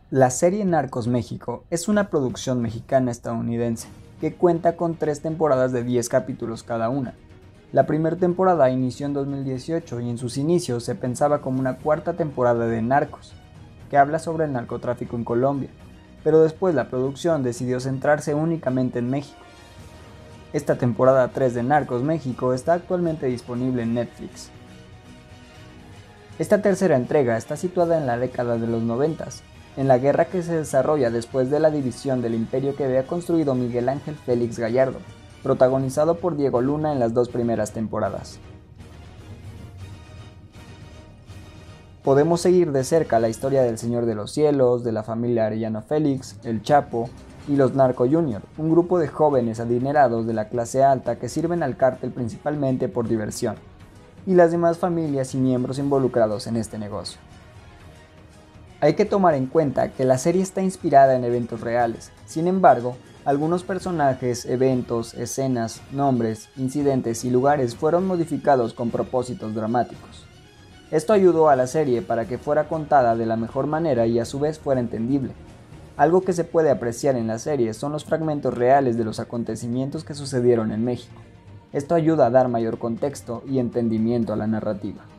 La serie Narcos México es una producción mexicana-estadounidense que cuenta con 3 temporadas de 10 capítulos cada una. La primera temporada inició en 2018 y en sus inicios se pensaba como una cuarta temporada de Narcos, que habla sobre el narcotráfico en Colombia, pero después la producción decidió centrarse únicamente en México. Esta temporada 3 de Narcos México está actualmente disponible en Netflix. Esta tercera entrega está situada en la década de los 90, en la guerra que se desarrolla después de la división del imperio que había construido Miguel Ángel Félix Gallardo, protagonizado por Diego Luna en las 2 primeras temporadas. Podemos seguir de cerca la historia del Señor de los Cielos, de la familia Arellano Félix, el Chapo y los Narco Junior, un grupo de jóvenes adinerados de la clase alta que sirven al cártel principalmente por diversión, y las demás familias y miembros involucrados en este negocio. Hay que tomar en cuenta que la serie está inspirada en eventos reales, sin embargo, algunos personajes, eventos, escenas, nombres, incidentes y lugares fueron modificados con propósitos dramáticos. Esto ayudó a la serie para que fuera contada de la mejor manera y a su vez fuera entendible. Algo que se puede apreciar en la serie son los fragmentos reales de los acontecimientos que sucedieron en México. Esto ayuda a dar mayor contexto y entendimiento a la narrativa.